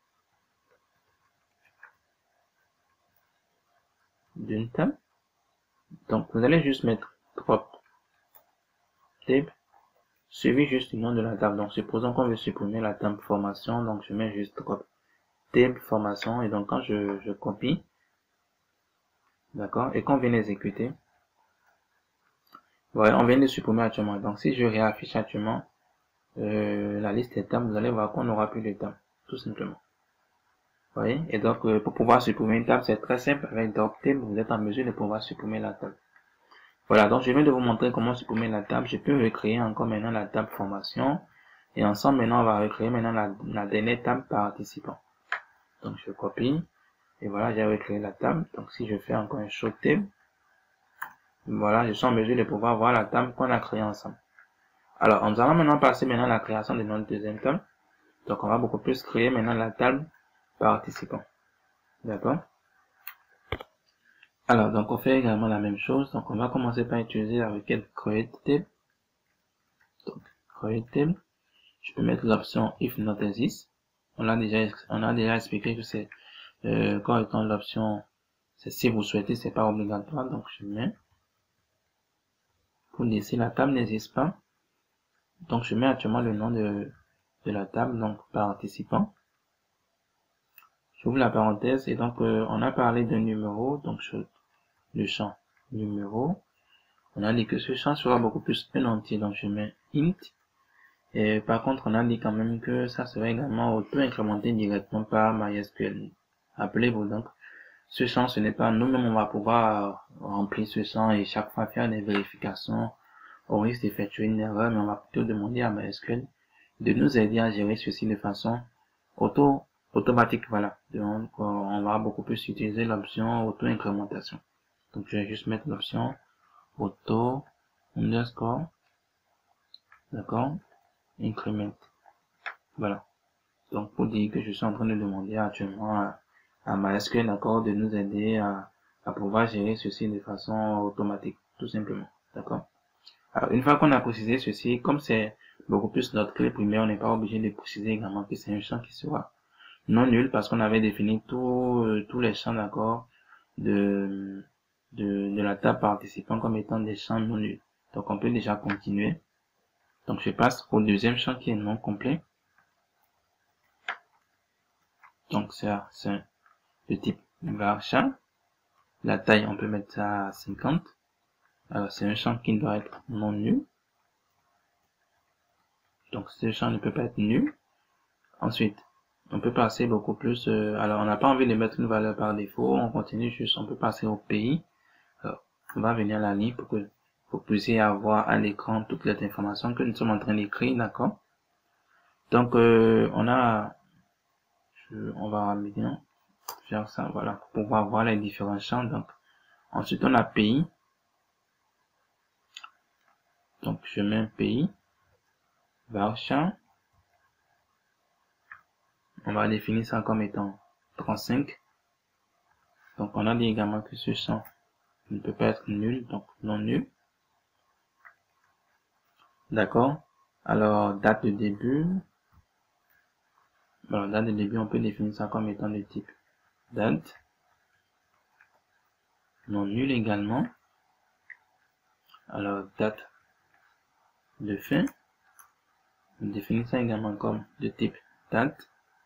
d'une table. Donc, vous allez juste mettre drop table, suivi juste du nom de la table. Donc, supposons qu'on veut supprimer la table formation, donc je mets juste drop table formation, et donc quand je copie, d'accord, et qu'on vient d'exécuter, voilà, on vient de supprimer actuellement. Donc, si je réaffiche actuellement la liste des tables, vous allez voir qu'on n'aura plus de tables, tout simplement. Vous voyez? Et donc, pour pouvoir supprimer une table, c'est très simple. Avec drop table, vous êtes en mesure de pouvoir supprimer la table. Voilà, donc je viens de vous montrer comment supprimer la table. Je peux recréer encore maintenant la table formation. Et ensemble, maintenant, on va recréer maintenant la dernière table participant. Donc, je copie. Et voilà, j'ai recréé la table. Donc, si je fais encore un show table, voilà, je suis en mesure de pouvoir voir la table qu'on a créée ensemble. Alors, nous allons maintenant passer maintenant à la création de notre deuxième table. Donc, on va beaucoup plus créer maintenant la table participant. D'accord? Alors, donc, on fait également la même chose. Donc, on va commencer par utiliser la requête create table. Donc, create table. Je peux mettre l'option if not exist. On a déjà expliqué que c'est, quand étant l'option, c'est si vous souhaitez, c'est pas obligatoire. Donc, je mets, pour laisser la table n'existe pas. Donc, je mets actuellement le nom de la table, donc, participant. J'ouvre la parenthèse et donc, on a parlé d'un numéro, donc, le champ numéro. On a dit que ce champ sera beaucoup plus un entier, donc je mets int. Et par contre, on a dit quand même que ça serait également auto-incrémenté directement par MySQL. Rappelez-vous donc, ce champ, ce n'est pas nous-mêmes, on va pouvoir remplir ce champ et chaque fois faire des vérifications au risque d'effectuer une erreur, mais on va plutôt demander à MySQL de nous aider à gérer ceci de façon automatique, voilà. Donc, on va beaucoup plus utiliser l'option auto-incrémentation. Donc, je vais juste mettre l'option auto underscore, d'accord, increment. Voilà. Donc, pour dire que je suis en train de demander actuellement à MySQL, d'accord, de nous aider à pouvoir gérer ceci de façon automatique, tout simplement. D'accord? Alors, une fois qu'on a précisé ceci, comme c'est beaucoup plus notre clé primaire, on n'est pas obligé de préciser également que c'est un champ qui sera non nul parce qu'on avait défini tous les champs, d'accord, de la table participant comme étant des champs non nuls. Donc, on peut déjà continuer. Donc, je passe au deuxième champ qui est non complet. Donc, c'est de type varchar. La taille, on peut mettre ça à 50. Alors, c'est un champ qui doit être non nul. Donc, ce champ ne peut pas être nul. Ensuite, on peut passer beaucoup plus. Alors, on n'a pas envie de mettre une valeur par défaut. On continue juste, on peut passer au pays. Alors, on va venir à la ligne pour que vous puissiez avoir à l'écran toutes les informations que nous sommes en train d'écrire, d'accord? Donc, on va bien faire ça, voilà, pour pouvoir voir les différents champs. Donc, ensuite, on a pays. Donc, je mets un pays. Varchar. On va définir ça comme étant 35. Donc, on a dit également que ce champ ne peut pas être nul, donc non nul. D'accord? Alors, date de début. Alors, date de début, on peut définir ça comme étant de type date. Non nul également. Alors, date de fin. On définit ça également comme de type date.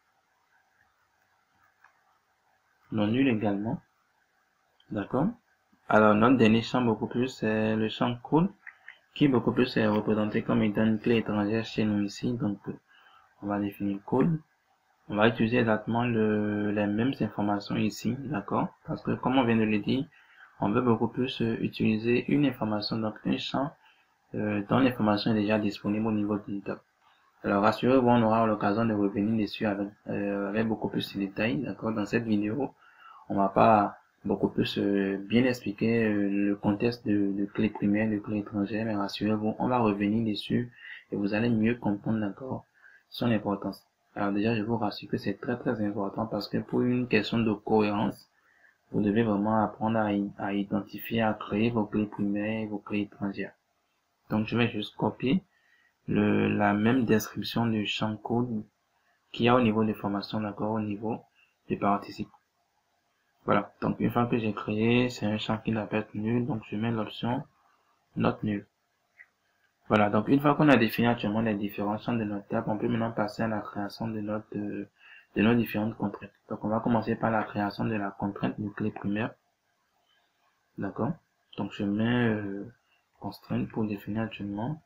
Non nul également. D'accord? Alors, notre dernier champ beaucoup plus, c'est le champ code, qui beaucoup plus est représenté comme étant une clé étrangère chez nous ici. Donc, on va définir code. On va utiliser exactement les mêmes informations ici, d'accord? Parce que, comme on vient de le dire, on veut beaucoup plus utiliser une information, donc un champ dont l'information est déjà disponible au niveau d'une table. Alors, rassurez-vous, on aura l'occasion de revenir dessus avec beaucoup plus de détails, d'accord? Dans cette vidéo, on va pas beaucoup plus bien expliquer le contexte de clé primaire, de clé étrangère, mais rassurez-vous, on va revenir dessus et vous allez mieux comprendre, d'accord, son importance. Alors déjà, je vous rassure que c'est très très important parce que pour une question de cohérence, vous devez vraiment apprendre à identifier, à créer vos clés primaires et vos clés étrangères. Donc, je vais juste copier la même description du champ code qu'il y a au niveau des formations, d'accord, au niveau des participes. Voilà. Donc, une fois que j'ai créé, c'est un champ qui n'a pas être nul, donc je mets l'option not nul. Voilà. Donc, une fois qu'on a défini actuellement les différents champs de notre table, on peut maintenant passer à la création de nos différentes contraintes. Donc, on va commencer par la création de la contrainte de clé primaire. D'accord? Donc, je mets constraint pour définir actuellement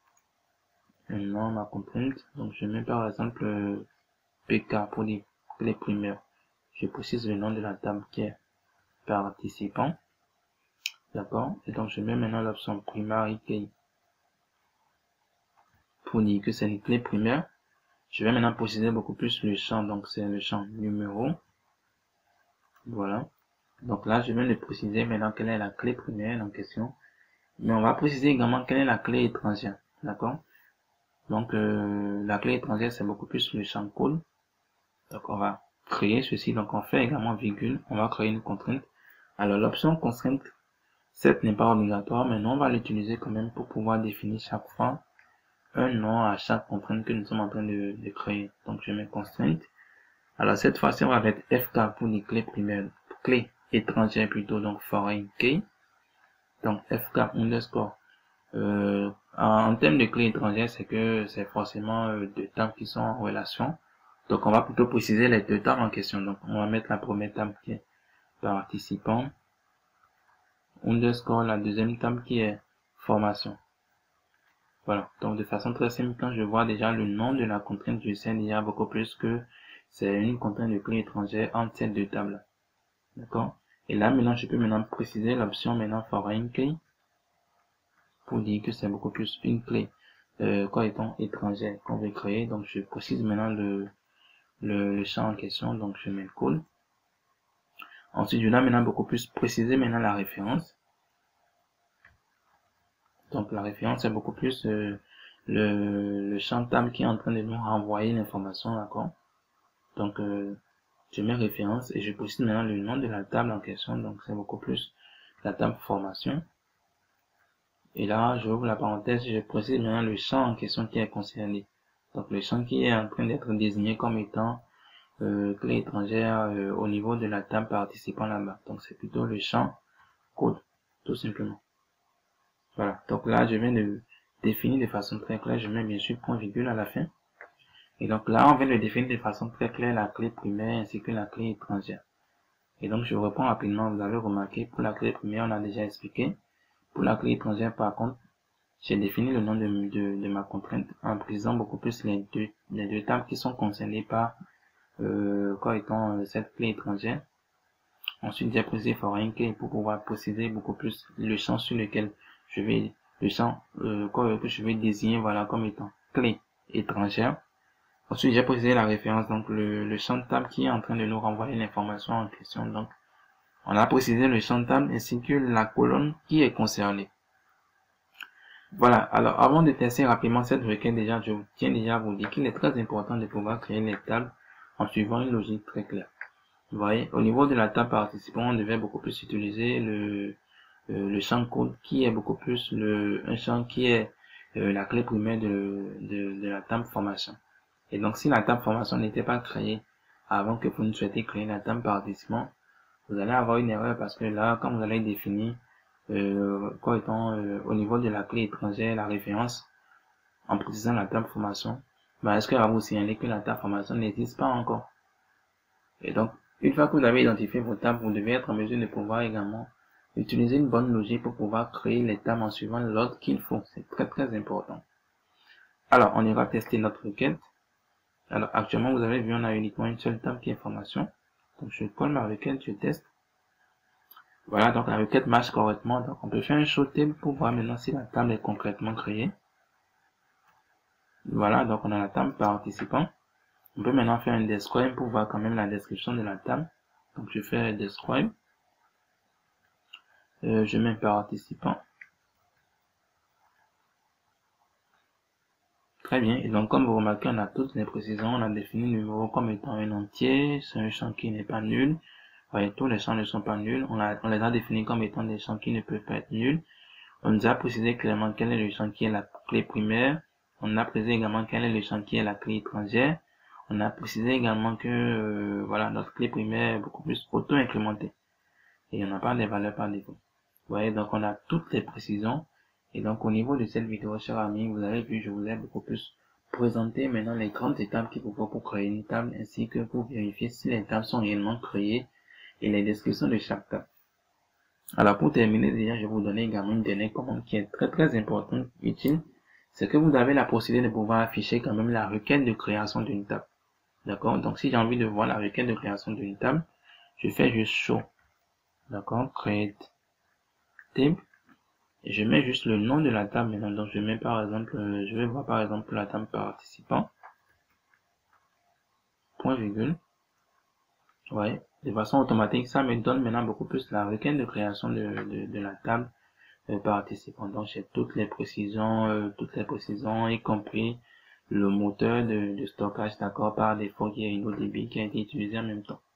ma contrainte. Donc, je mets par exemple PK pour les clés primaires. Je précise le nom de la table qui est participant. D'accord? Et donc, je mets maintenant l'option primary key. pour dire que c'est une clé primaire. Je vais maintenant préciser beaucoup plus le champ, donc c'est le champ numéro. Voilà. Donc là, je vais le préciser maintenant quelle est la clé primaire en question. Mais on va préciser également quelle est la clé étrangère. D'accord? Donc, la clé étrangère, c'est beaucoup plus le champ code. Donc, on va créer ceci. Donc, on fait également virgule. On va créer une contrainte. Alors, l'option contrainte, cette n'est pas obligatoire, mais nous, on va l'utiliser quand même pour pouvoir définir chaque fois un nom à chaque contrainte que nous sommes en train de créer. Donc, je mets contrainte. Alors, cette fois-ci, on va mettre FK pour les clés primaires, clé étrangère plutôt, donc foreign key. Donc, FK underscore. En termes de clés étrangères, c'est que c'est forcément deux tables qui sont en relation. Donc, on va plutôt préciser les deux tables en question. Donc, on va mettre la première table qui est participant, underscore la deuxième table qui est formation. Voilà. Donc, de façon très simple, quand je vois déjà le nom de la contrainte, je sais déjà beaucoup plus que c'est une contrainte de clé étrangère entre ces deux tables. D'accord? Et là, maintenant, je peux maintenant préciser l'option maintenant foreign key pour dire que c'est beaucoup plus une clé quoi étant étrangère qu'on veut créer. Donc, je précise maintenant le champ en question. Donc, je mets le call. Ensuite, je dois maintenant beaucoup plus préciser maintenant la référence. Donc, la référence est beaucoup plus le champ table qui est en train de nous renvoyer l'information, d'accord? Donc, je mets référence et je précise maintenant le nom de la table en question. Donc, c'est beaucoup plus la table formation. Et là, je ouvre la parenthèse et je précise maintenant le champ en question qui est concerné. Donc, le champ qui est en train d'être désigné comme étant clé étrangère au niveau de la table participant là-bas. Donc, c'est plutôt le champ code, tout simplement. Voilà. Donc là, je viens de définir de façon très claire. Je mets bien sûr point virgule à la fin. Et donc là, on vient de définir de façon très claire la clé primaire ainsi que la clé étrangère. Et donc, je reprends rapidement. Vous avez remarqué, pour la clé primaire, on a déjà expliqué. Pour la clé étrangère, par contre, j'ai défini le nom de ma contrainte en précisant beaucoup plus les deux tables qui sont concernées par quoi étant cette clé étrangère. Ensuite, j'ai précisé foreign key pour pouvoir préciser beaucoup plus le champ sur lequel je vais, le champ que je vais désigner voilà comme étant clé étrangère. Ensuite, j'ai précisé la référence, donc le champ de table qui est en train de nous renvoyer l'information en question. Donc, on a précisé le champ de table ainsi que la colonne qui est concernée. Voilà, alors avant de tester rapidement cette requête, déjà, je tiens déjà à vous dire qu'il est très important de pouvoir créer les tables en suivant une logique très claire. Vous voyez, au niveau de la table participant, on devait beaucoup plus utiliser le champ code qui est beaucoup plus un champ qui est la clé primaire de la table formation. Et donc, si la table formation n'était pas créée avant que vous ne souhaitez créer la table participant, vous allez avoir une erreur parce que là, quand vous allez définir quoi étant au niveau de la clé étrangère, la référence, en précisant la table formation, est-ce qu'elle va vous signaler que la table formation n'existe pas encore? Et donc, une fois que vous avez identifié vos tables, vous devez être en mesure de pouvoir également utiliser une bonne logique pour pouvoir créer les tables en suivant l'ordre qu'il faut. C'est très très important. Alors, on ira tester notre requête. Alors, actuellement, vous avez vu, on a uniquement une seule table qui est formation. Donc, je colle ma requête, je teste. Voilà, donc la requête marche correctement. Donc, on peut faire un show table pour voir maintenant si la table est concrètement créée. Voilà, donc on a la table participant. On peut maintenant faire un describe pour voir quand même la description de la table. Donc, je fais describe. Je mets participant. Très bien. Et donc, comme vous remarquez, on a toutes les précisions. On a défini le numéro comme étant un entier. C'est un champ qui n'est pas nul. Vous voyez, tous les champs ne sont pas nuls. On les a définis comme étant des champs qui ne peuvent pas être nuls. On nous a précisé clairement quel est le champ qui est la clé primaire. On a précisé également quel est le champ qui est la clé étrangère. On a précisé également que voilà, notre clé primaire est beaucoup plus auto-incrémentée. Et on n'a pas les valeurs par défaut. Vous voyez, donc on a toutes les précisions. Et donc au niveau de cette vidéo, chers amis, vous avez vu, je vous ai beaucoup plus présenté maintenant les grandes étapes qu'il vous faut pour créer une table, ainsi que pour vérifier si les tables sont réellement créées et les descriptions de chaque table. Alors pour terminer, déjà, je vais vous donner également une dernière commande qui est très très importante, utile. C'est que vous avez la possibilité de pouvoir afficher quand même la requête de création d'une table. D'accord? Donc si j'ai envie de voir la requête de création d'une table, je fais juste show. D'accord? Create table. Je mets juste le nom de la table maintenant. Donc, je mets par exemple, je vais voir par exemple la table participant. Point virgule. Ouais. De façon automatique, ça me donne maintenant beaucoup plus la requête de création de la table participant. Donc, j'ai toutes les précisions, y compris le moteur de stockage, d'accord, par défaut, qui est InnoDB qui a été utilisé en même temps.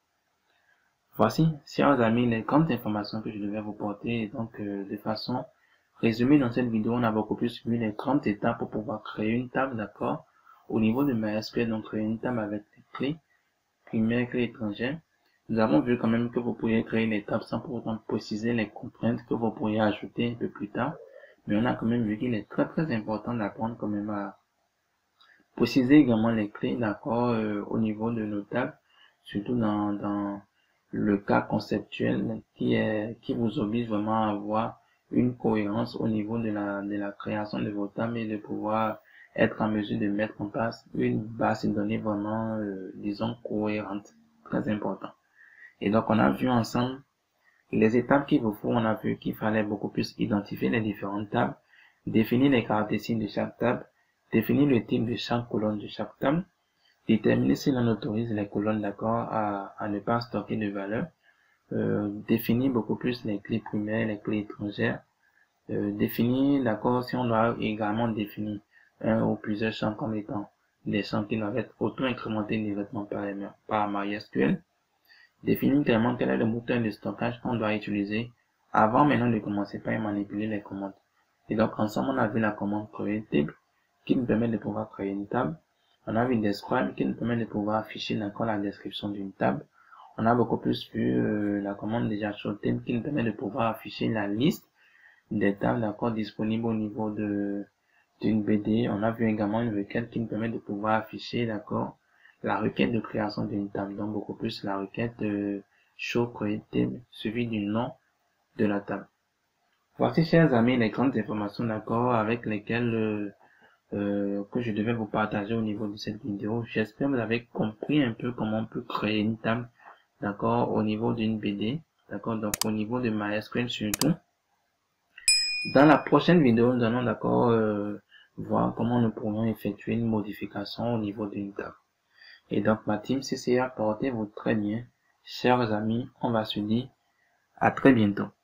Voici, chers amis, les grandes informations que je devais vous porter. Donc, de façon résumée dans cette vidéo, on a beaucoup plus vu les 30 étapes pour pouvoir créer une table, d'accord, au niveau de MySQL, donc créer une table avec des clés primaires, clés étrangères. Nous avons vu quand même que vous pourriez créer une étape sans pour autant préciser les contraintes que vous pourriez ajouter un peu plus tard. Mais on a quand même vu qu'il est très important d'apprendre quand même à préciser également les clés, d'accord, au niveau de nos tables, surtout dans le cas conceptuel qui vous oblige vraiment à avoir une cohérence au niveau de la création de vos tables et de pouvoir être en mesure de mettre en place une base de données vraiment, disons, cohérente. Très important. Et donc, on a vu ensemble les étapes qu'il vous faut. On a vu qu'il fallait beaucoup plus identifier les différentes tables, définir les caractéristiques de chaque table, définir le type de chaque colonne de chaque table, déterminer si l'on autorise les colonnes, d'accord, à ne pas stocker de valeur, définir beaucoup plus les clés primaires, les clés étrangères, définir, d'accord, si on doit également définir un ou plusieurs champs comme étant des champs qui doivent être auto-incrémentés directement par MySQL, définir clairement quel est le moteur de stockage qu'on doit utiliser avant maintenant de commencer par manipuler les commandes. Et donc ensemble, on a vu la commande create table qui nous permet de pouvoir créer une table. On a vu describe qui nous permet de pouvoir afficher d'accord la description d'une table. On a beaucoup plus vu la commande déjà show table qui nous permet de pouvoir afficher la liste des tables d'accord disponibles au niveau d'une BD. On a vu également une requête qui nous permet de pouvoir afficher d'accord la requête de création d'une table, donc beaucoup plus la requête show create table suivi du nom de la table. Voici, chers amis, les grandes informations d'accord avec lesquelles que je devais vous partager au niveau de cette vidéo. J'espère que vous avez compris un peu comment on peut créer une table, d'accord, au niveau d'une BD, d'accord, donc au niveau de MySQL surtout. Dans la prochaine vidéo, nous allons d'accord voir comment nous pourrions effectuer une modification au niveau d'une table. Et donc, ma team CCR, portez-vous très bien. Chers amis, on va se dire à très bientôt.